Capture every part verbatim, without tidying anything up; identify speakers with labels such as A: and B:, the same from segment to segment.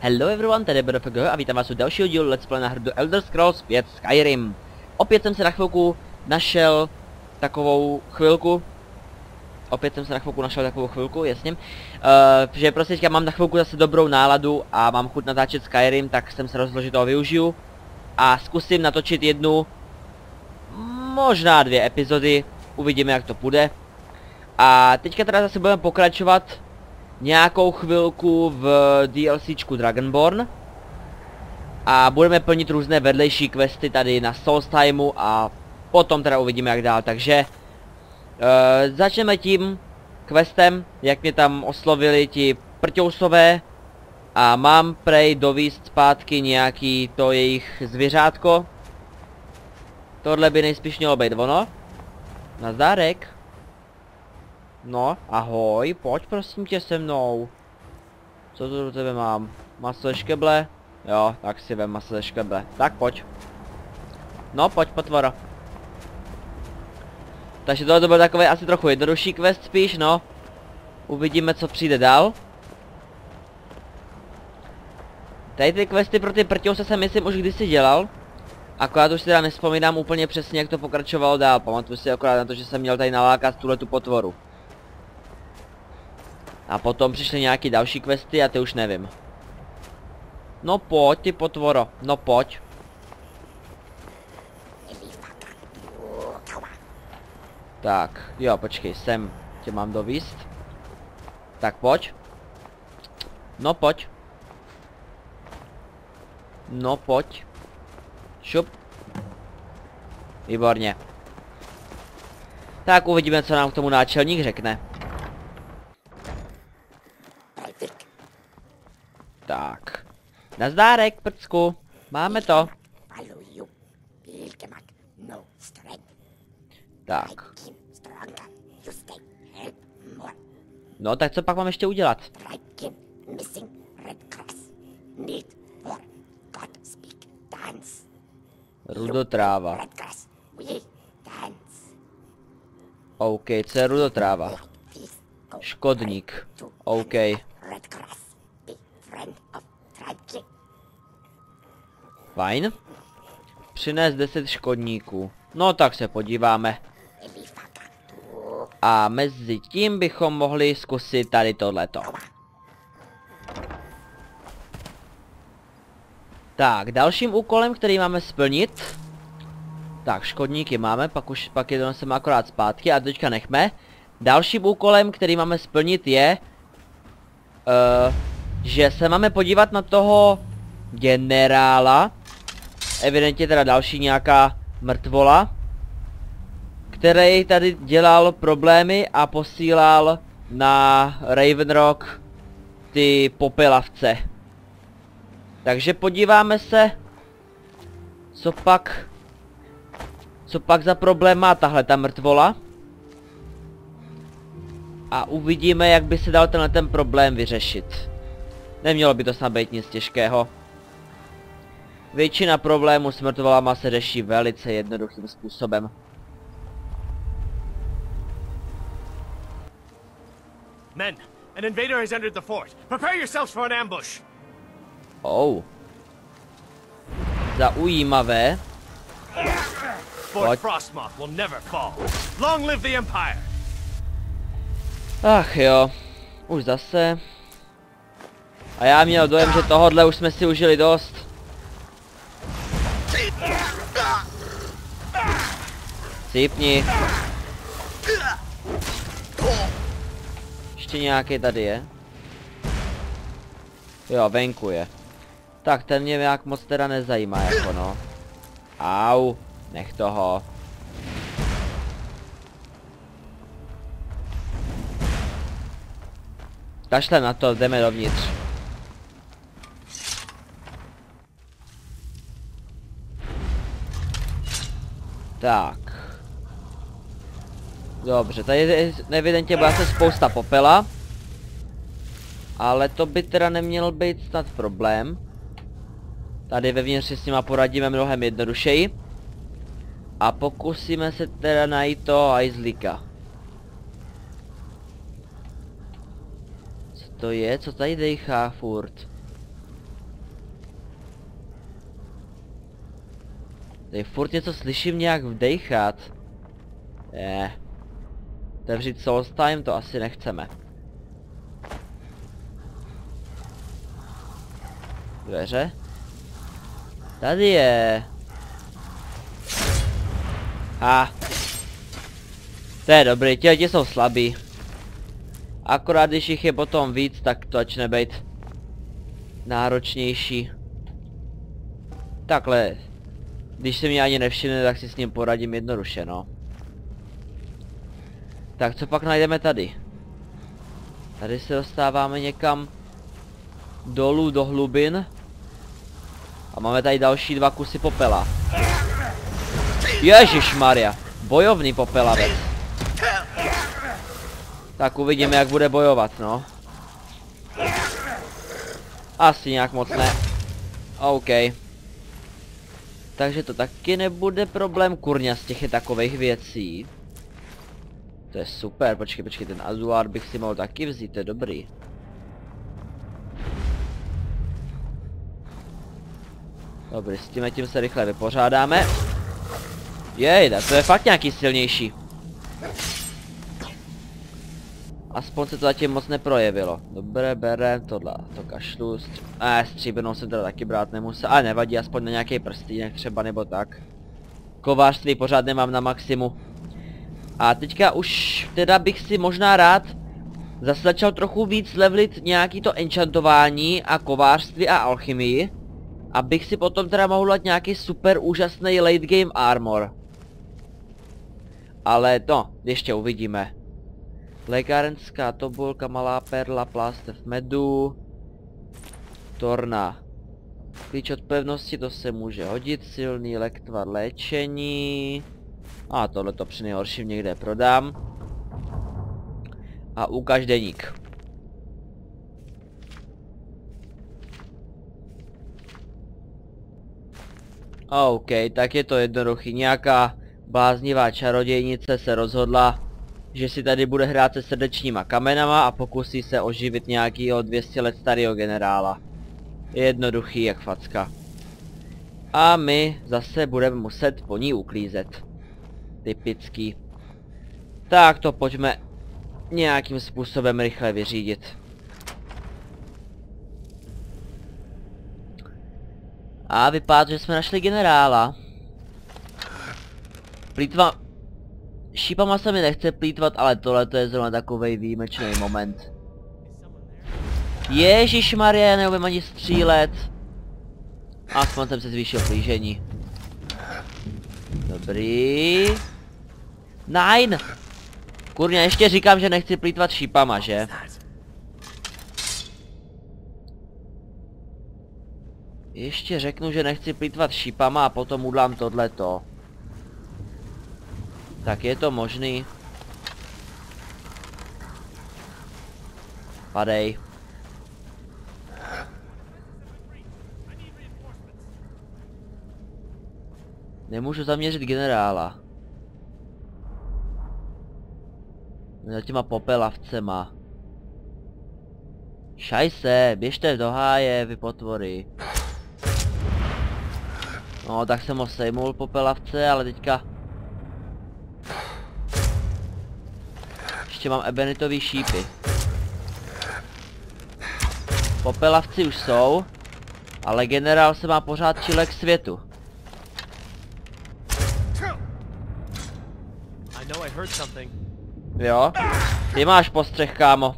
A: Hello everyone, tady je B D F G a vítám vás u dalšího dílu Let's Play na hru Elder Scrolls pět Skyrim. Opět jsem se na chvilku našel takovou chvilku. Opět jsem se na chvilku našel takovou chvilku, jasně. Uh, že prostě teďka mám na chvilku zase dobrou náladu a mám chuť natáčet Skyrim, tak jsem se rozhodl, že toho využiju. A zkusím natočit jednu, možná dvě epizody, uvidíme jak to půjde. A teďka teda zase budeme pokračovat nějakou chvilku v DLCčku Dragonborn. A budeme plnit různé vedlejší questy tady na Solstheimu a potom teda uvidíme jak dál, takže uh, začneme tím questem, jak mě tam oslovili ti prťousové. A mám prej dovízt zpátky nějaký to jejich zvěřátko. Tohle by nejspíš mělo být ono. Nazdárek. No, ahoj, pojď prosím tě se mnou. Co tu do tebe mám? Maso ze škeble? Jo, tak si vem maso ze škeble. Tak pojď. No, pojď potvora. Takže tohle to byl takový asi trochu jednodušší quest spíš, no. Uvidíme co přijde dál. Tady ty questy pro ty prťouse jsem myslím už kdysi dělal. Akorát už si teda nespomínám úplně přesně jak to pokračovalo dál. Pamatuju si akorát na to, že jsem měl tady nalákat tuhletu potvoru. A potom přišly nějaký další questy a ty už nevím. No pojď ty potvoro, no pojď. Tak, jo počkej, sem tě mám dovíst. Tak pojď. No pojď. No pojď. Šup. Výborně. Tak uvidíme co nám k tomu náčelník řekne. Tak. Nazdárek, prcku. Máme to. Tak. No, tak co pak mám ještě udělat? Rudotráva. OK, co je rudotráva? Škodník. OK. Fajn. Přines deset škodníků. No tak se podíváme. A mezi tím bychom mohli zkusit tady tohleto. Tak, dalším úkolem, který máme splnit. Tak, škodníky máme, pak už pak je doneseme akorát zpátky a teďka nechme. Dalším úkolem, který máme splnit je, uh, že se máme podívat na toho generála. Evidentně teda další nějaká mrtvola, který tady dělal problémy a posílal na Raven Rock ty popelavce. Takže podíváme se, co pak, co pak za problém má tahle ta mrtvola. A uvidíme, jak by se dal tenhle ten problém vyřešit. Nemělo by to snad být nic těžkého. Většina problémů s mrtvolama se řeší velice jednoduchým způsobem.
B: Men, an invader has entered the fort. Prepare yourselves for an ambush.
A: Oh. Zaujímavé.
B: Fort Frostmoth will never fall. Long live the Empire.
A: Ach jo. Už zase. A já měl dojem, že tohodle už jsme si užili dost. Cípni. Ještě nějaký tady je. Jo, venku je. Tak ten mě nějak moc teda nezajímá jako no. Au, nech toho. Kašlem na to, jdeme dovnitř. Tak. Dobře, tady je evidentně byla se spousta popela. Ale to by teda neměl být snad problém. Tady vevnitř si s nima poradíme mnohem jednodušeji. A pokusíme se teda najít toho hajzlíka. Co to je? Co tady dejchá furt? Tady furt něco slyším nějak vdejchat. Je. Otevřít Souls Time, to asi nechceme. Dveře? Tady je. Ha. To je dobrý, ti jsou slabí. Akorát když jich je potom víc, tak to začne být náročnější. Takhle. Když se mě ani nevšimne, tak si s ním poradím jednoduše, no. Tak co pak najdeme tady? Tady se dostáváme někam dolů do hlubin. A máme tady další dva kusy popela. Ježišmarja, bojovný popelavec. Tak uvidíme, jak bude bojovat, no. Asi nějak moc ne. OK. Takže to taky nebude problém, kurňa, z těch je takových věcí. To je super, počkej, počkej, ten azuár bych si mohl taky vzít, to je dobrý. Dobrý, s tím tím se rychle vypořádáme. Jejda, to je fakt nějaký silnější. Aspoň se to zatím moc neprojevilo. Dobré, berem tohle, to kašlu. Stři... Eh, stříbrnou jsem teda taky brát nemusel. Ale nevadí, aspoň na nějaký prstínek třeba nebo tak. Kovářství pořád nemám na maximu. A teďka už teda bych si možná rád zase začal trochu víc levelit nějaký to enchantování a kovářství a alchymii. Abych si potom teda mohl dát nějaký super úžasný late game armor. Ale to, ještě uvidíme. Lékárenská tobulka, malá perla, plástev medu. Torna. Klíč od pevnosti, to se může hodit. Silný lektvar léčení. A tohle to při nejhorším někde prodám. A ukaž deník. OK, tak je to jednoduchý. Nějaká bláznivá čarodějnice se rozhodla, že si tady bude hrát se srdečníma kamenama a pokusí se oživit nějakýho dvě stě let starého generála. Jednoduchý jak facka. A my zase budeme muset po ní uklízet. Typický. Tak to pojďme nějakým způsobem rychle vyřídit. A vypadá, že jsme našli generála. Plýtva... Šípama se mi nechce plýtvat, ale tohle to je zrovna takovej výjimečný moment. Ježišmarja, já neumím ani střílet. Aspoň jsem se zvýšil plížení. Dobrý. Nine! Kurňa, ještě říkám, že nechci plýtvat šípama, že? Ještě řeknu, že nechci plýtvat šípama a potom udlám tohleto. Tak je to možný. Padej. Nemůžu zaměřit generála. Za těma popelavcema. Šajse, běžte do háje, vy potvory. No, tak jsem ho sejmul popelavce, ale teďka... Ještě mám ebenitový šípy. Popelavci už jsou, ale generál se má pořád čilek světu. Jo? Ty máš postřeh, kámo.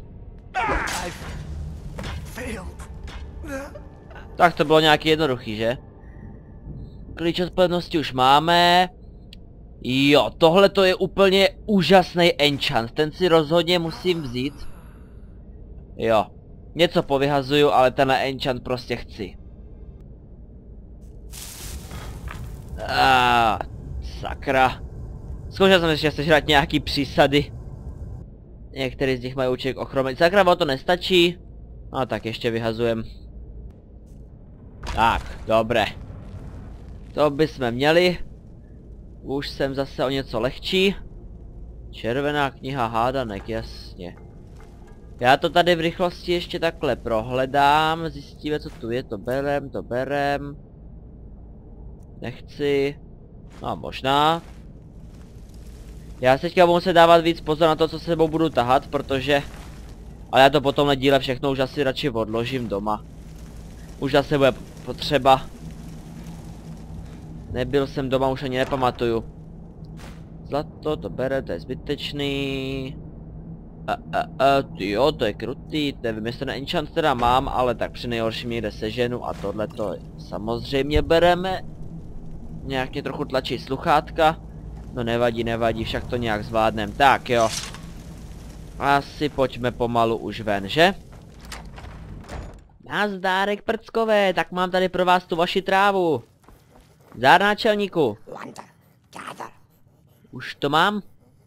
A: Tak to bylo nějaký jednoduchý, že? Klíč od pevnosti už máme. Jo, tohle to je úplně úžasný enchant. Ten si rozhodně musím vzít. Jo. Něco povyhazuju, ale ten enchant prostě chci. Ah, sakra. Zkoušel jsem ještě sežrat nějaký přísady. Některý z nich mají účinek ochromit. Sakra, o to nestačí. No tak ještě vyhazujem. Tak, dobré. To bychom měli. Už jsem zase o něco lehčí. Červená kniha hádanek, jasně. Já to tady v rychlosti ještě takhle prohledám. Zjistíme, co tu je. To berem, to berem. Nechci. No možná. Já se teďka budu muset dávat víc pozor na to, co se sebou budu tahat, protože... Ale já to potom na díle všechno už asi radši odložím doma. Už zase bude potřeba. Nebyl jsem doma, už ani nepamatuju. Zlato, to bere, to je zbytečný. A, a, a, jo, to je krutý, nevím, jestli na enchant teda mám, ale tak při nejhorším někde seženu a tohle to samozřejmě bereme. Nějak mě trochu tlačí sluchátka. No nevadí, nevadí, však to nějak zvládnem. Tak jo. Asi pojďme pomalu už ven, že? Nazdárek prckové, tak mám tady pro vás tu vaši trávu. Zdár náčelníku. Už to mám?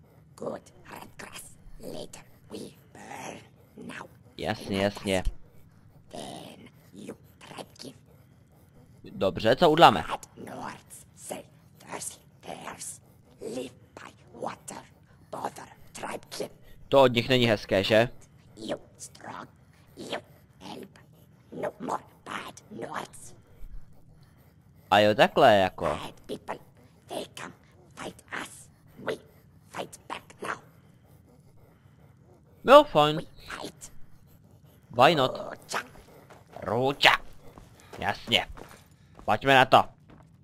A: Jasně, jasně. Dobře, co uděláme? To od nich není hezké, že? A jo, takhle jako. Jo, fajn. Why not? Růča. Jasně. Pojďme na to.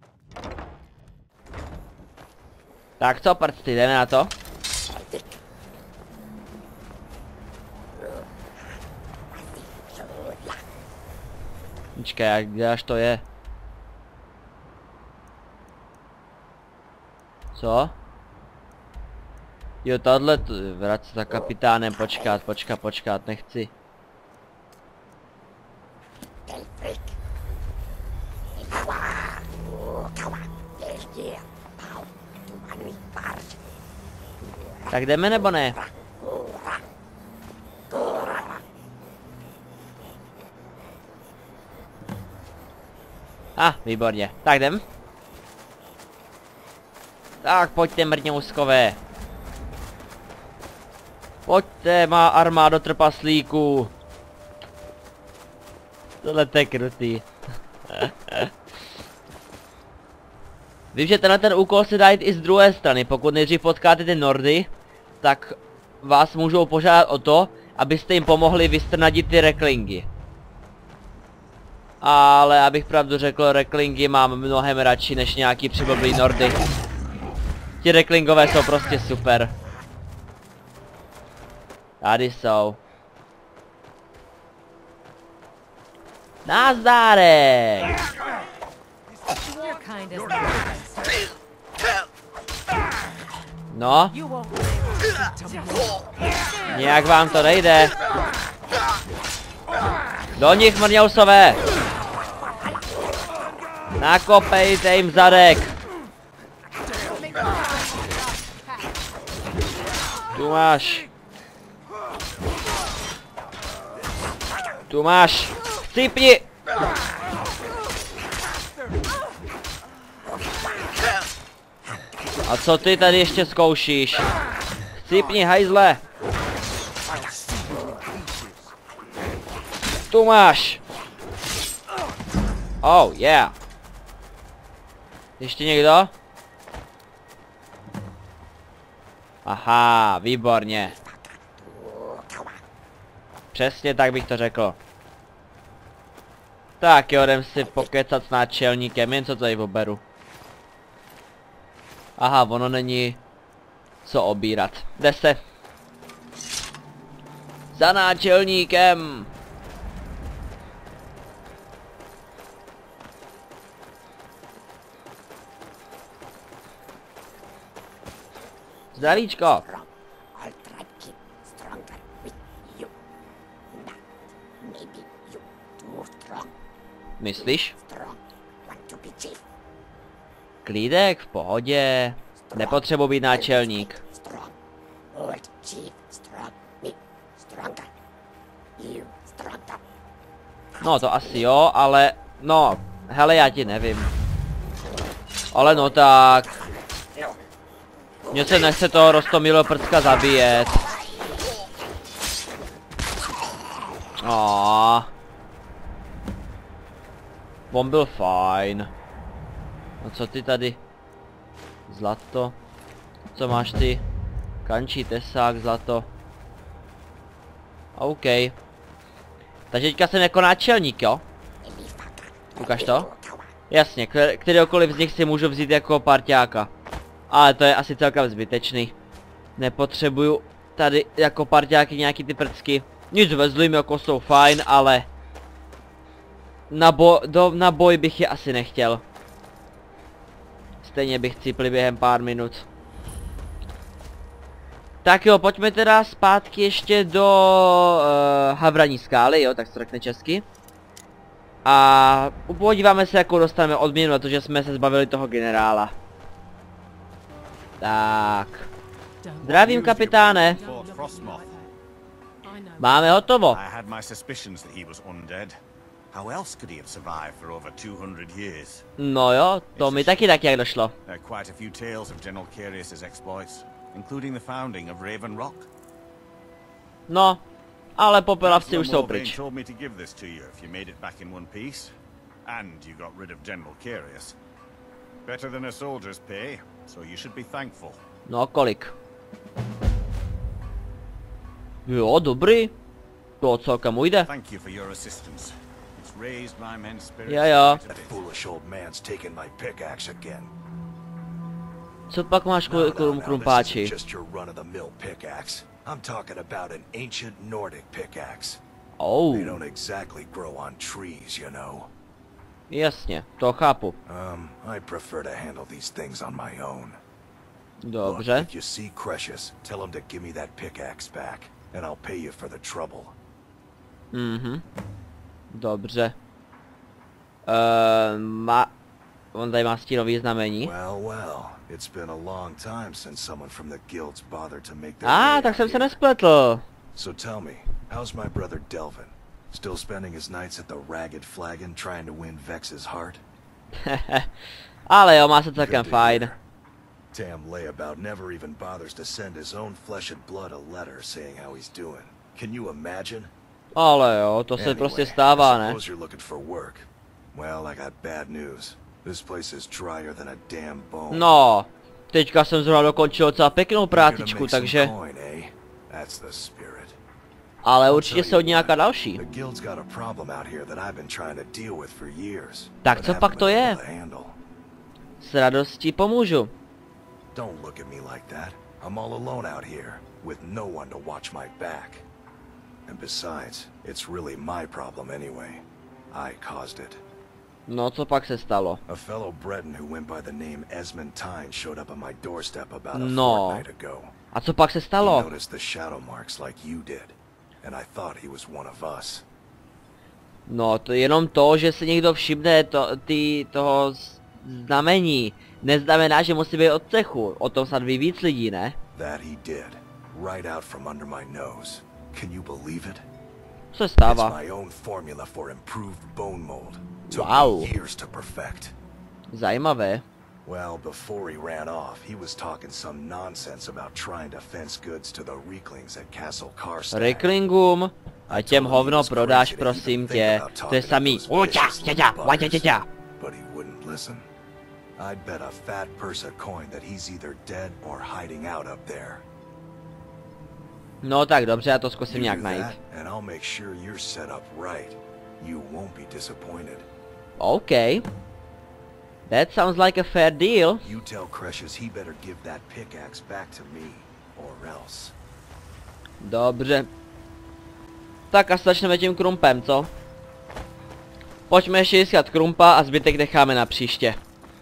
A: Tak co, prsty, jdeme na to? Počkej, kde až to je? Co? Jo, tahle, vrát se za kapitánem, počkat, počkat, počkat, nechci. Tak jdeme nebo ne? A, ah, výborně. Tak jdem. Tak pojďte, mrňouskové. Pojďte, má armádo trpaslíků. Tohle je krutý. Vím, že tenhle ten úkol se dá jít i z druhé strany. Pokud nejdřív potkáte ty Nordy, tak vás můžou požádat o to, abyste jim pomohli vystrnadit ty reklingy. Ale abych pravdu řekl, reklingy mám mnohem radši než nějaký přiblblý Nordy. Ti reklingové jsou prostě super. Tady jsou. Nazdárek! No? Nějak vám to nejde. Do nich, mrňousové! Nakopejte jim zadek! Tu máš. Tu máš. Chcípni! A co ty tady ještě zkoušíš? Chcípni, hajzle! Tu máš! Oh, yeah! Ještě někdo? Aha, výborně. Přesně tak bych to řekl. Tak jo, jdem si pokecat s náčelníkem, jen co tady oberu. Aha, ono není co obírat. Jde se. Za náčelníkem. Zdravíčko. Myslíš? Klídek, v pohodě. Nepotřebuji být náčelník. No to asi jo, ale... No, hele, já ti nevím. Ale no tak... Mně se nechce toho roztomilého prcka zabíjet. Aaaa. On byl fajn. No co ty tady? Zlato. Co máš ty? Kančí, tesák, zlato. OK. Takže teďka jsem jako náčelník, jo? Ukaž to? Jasně, kterýkoliv z nich si můžu vzít jako parťáka. Ale to je asi celkem zbytečný. Nepotřebuju tady jako parťáky nějaký ty prcky. Nic vezlým jako jsou fajn, ale... Na, bo do, na boj bych je asi nechtěl. Stejně bych cipli během pár minut. Tak jo, pojďme teda zpátky ještě do uh, Havraní skály, jo, tak se to řekne česky. A podíváme se, jakou dostaneme odměnu na to, že jsme se zbavili toho generála. Tak. Zdravím, kapitáne. Máme hotovo. No jo, to mi taky tak jak došlo. No, ale popelavci už jsou pryč. No, kolik? Jo, dobrý. To celkem ujde. Jo, jo. Co pak máš krum krumpáči?
C: I'm talking about an ancient Nordic pickaxe.
A: Oh.
C: They don't exactly grow on trees, you know.
A: Jasně, to chápu.
C: Um, I prefer to handle these things on my own.
A: Dobře.
C: Look, if you see Crucius, tell him to give me that pickaxe back, and I'll pay you for the trouble.
A: Mhm. Dobře. Uh, má... On tady má stínový znamení.
C: Well, well, it's been a long time since someone from the guilds bothered to make their
A: Ah, tak jsem se nespletl.
C: So tell me, how's my brother Delvin? Still spending his nights at the Ragged Flagon trying to win Vex's heart?
A: Ale jo, má se celkem fajn.
C: Tam Layabout never even bothers to send his own flesh and blood a letter saying how he's doing. Can you imagine?
A: Ale jo, to se
C: Anyway,
A: prostě stává, ne?
C: I suppose you're looking for work. Well, I got bad news. This place is drier than a damn bone.
A: No, teďka jsem zrovna dokončil docela pěknou prácičku, takže... Ale určitě jsou nějaká další. Tak co pak to je? S radostí pomůžu.
C: Don't look at me like that. I'm all alone out here, with no one to watch my back. And besides, it's really my problem anyway. I caused it.
A: No, co pak se stalo?
C: A fellow Breton who went by the name Esmond Tyne showed up on my doorstep about a
A: No.
C: fortnight ago.
A: A co pak se
C: He
A: stalo?
C: noticed the shadow marks like you did, and I thought he was one of us.
A: No, to jenom to, že se někdo všimne to, ty, toho znamení, neznamená, že musí být od cechu. O tom snad ví víc lidí, ne?
C: That he did, right out from under my nose. Can you believe it?
A: Co se stává?
C: It's my own formula for improved bone mold. Took
A: Wow.
C: me years to perfect.
A: Zajímavé.
C: Well, before he ran off, he was talking some nonsense about trying to fence goods to the Reeklings at Castle Karstad.
A: Reklingům a těm hovno prodáš, prosím tě. To je samý. Uťa, ťa, ťa, ťa, ťa.
C: But he wouldn't listen. I'd bet a fat purse a coin that he's either dead or hiding out up there.
A: No tak dobře, já to zkusím nějak
C: Do
A: najít.
C: that, and I'll make sure you're set up right. You won't be disappointed.
A: OK. That sounds like a fair deal.
C: You tell Crucius he better give that pickaxe back to me, or else.
A: Dobře. Tak a začneme tím krumpem, co? Pojďme ještě získat krumpa a zbytek necháme na příště.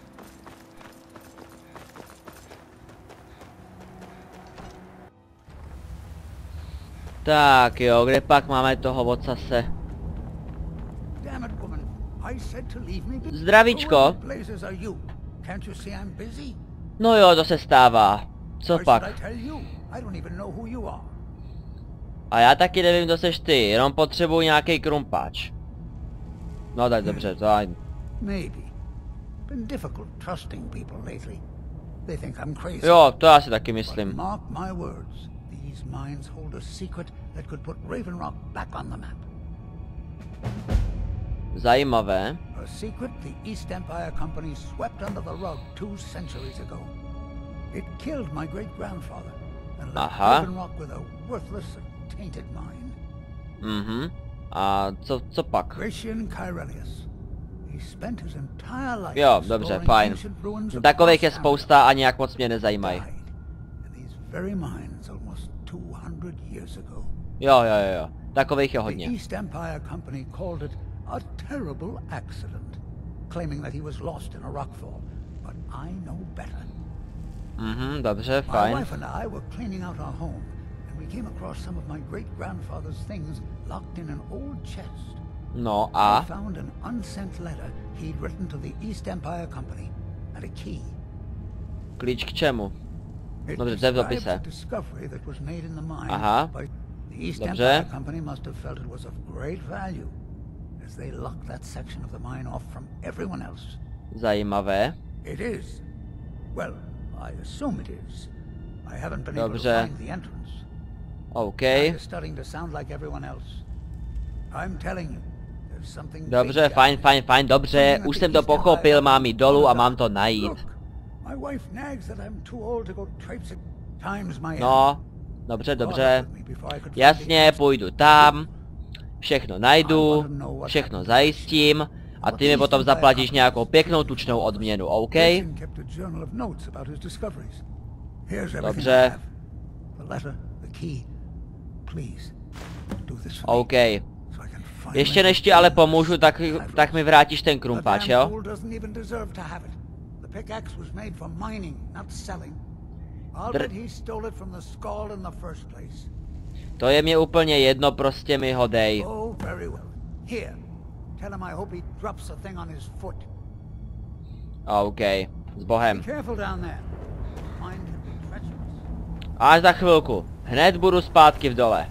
A: Tak jo, kde pak máme toho vocase? Zdravíčko. No jo, to se stává. Co pak? A já taky nevím, kdo seš ty, jenom potřebuji nějaký krumpáč. No tak dobře, to aj... Jo, to já si taky myslím.
D: A
A: Zajímavé.
D: secret the East Empire Company swept under the rug two centuries ago. It killed my great-grandfather and left
A: Aha.
D: Raven Rock with a worthless and tainted mine.
A: Mhm. A co, co pak?
D: Gratian Kyrelius. He spent his entire life
A: Jo, dobře,
D: exploring
A: fajn.
D: ancient ruins of
A: Takových je
D: North
A: spousta a nějak moc mě nezajímají.
D: Died in these very mines almost two hundred years ago.
A: Jo, jo, jo, jo. Takových je
D: The
A: hodně.
D: East Empire Company called it a terrible accident, claiming that he was lost in a rockfall. But I know better.
A: Mhm, dobře,
D: My
A: fajn.
D: wife and I were cleaning out our home, and we came across some of my great-grandfather's things locked in an old chest.
A: No
D: I
A: a?
D: found an unsent letter he'd written to the East Empire Company and a key.
A: Klíč k čemu?
D: It
A: Dobře, to je v
D: describes
A: dopise.
D: a discovery that was made in the mine
A: Aha.
D: by the East
A: Dobře.
D: Empire Company must have felt it was of great value, as they locked that section of the mine off from everyone else.
A: Zajímavé.
D: It is. Well, I assume it is. I haven't been able
A: Dobře.
D: to find the entrance.
A: OK.
D: It's starting to sound like everyone else. I'm telling you, there's something
A: Dobře,
D: big
A: fajn,
D: down
A: fajn, fajn, dobře.
D: Something
A: Už
D: that
A: jsem
D: the
A: to
D: East Empire
A: pochopil, mám jít dolů a
D: Company
A: mám to
D: found out.
A: najít.
D: Look, my wife nags that I'm too old to go traipsing. Time's my
A: No, dobře,
D: end.
A: dobře.
D: Caught up with me before I could find the
A: Jasně,
D: answer.
A: půjdu tam. Všechno najdu, všechno zajistím a ty mi potom zaplatíš nějakou pěknou tučnou odměnu, OK?
D: Grayson kept a journal of notes about his discoveries. Here's everything
A: Dobře.
D: I have. The letter, the key. Please, do this for me,
A: OK.
D: so I can finally
A: Ještě než ti ale pomůžu, tak,
D: I've
A: tak mi vrátíš ten
D: The
A: krumpáč,
D: damn
A: jo?
D: fool doesn't even deserve to have it. The pickaxe was made for mining, not selling. I'll
A: Dr-
D: bet he stole it from the Skald in the first place.
A: To je mě úplně jedno, prostě mi ho dej.
D: Oh, very well. Here, tell him I hope he drops a thing on his foot.
A: OK, s Bohem.
D: Be careful down there. Mine can be treacherous.
A: Až za chvilku. Hned budu zpátky v dole.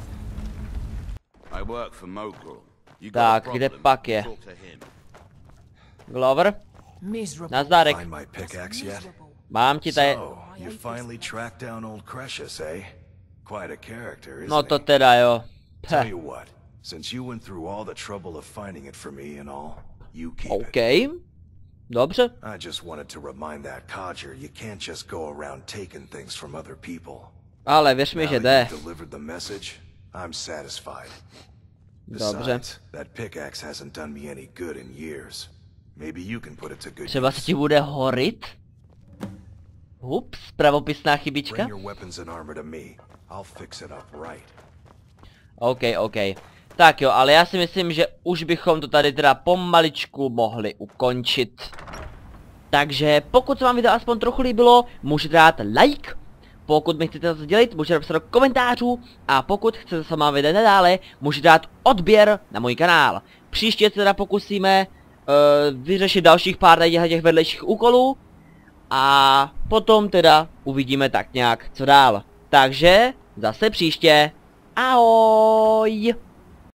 E: I work for Mogul. You got
A: Tak,
E: a
A: kde
E: problem,
A: pak je?
E: talk to him.
A: Glover?
F: Miserable.
A: Nazdárek.
C: Find my pickaxe yet?
A: Mám ti tady...
C: So, you finally tracked down old Cresius, eh? Quite a character, isn't
A: No to
C: he?
A: teda jo.
C: Tell
A: Peh.
C: you what, since you went through all the trouble of finding it for me and all, you keep
A: OK.
C: it.
A: Dobře.
C: I just wanted to remind that codger you can't just go around taking things from other people.
A: Ale věř mi,
C: Now
A: že
C: that
A: jde.
C: you've delivered the message, I'm satisfied.
A: Dobře.
C: Besides, that pickaxe hasn't done me any good in years. Maybe you can put it to good
A: Třeba se
C: use.
A: ti bude horit? Ups, pravopisná chybička.
C: Bring your weapons and armor to me. I'll fix it up right.
A: OK, OK. Tak jo, ale já si myslím, že už bychom to tady teda pomaličku mohli ukončit. Takže pokud se vám video aspoň trochu líbilo, můžete dát like. Pokud mi chcete to sdělit, můžete napsat do komentářů. A pokud chcete se má vidět nadále, můžete dát odběr na můj kanál. Příště se teda pokusíme uh, vyřešit dalších pár těch vedlejších úkolů. A potom teda uvidíme tak nějak, co dál. Takže zase příště. Ahoj!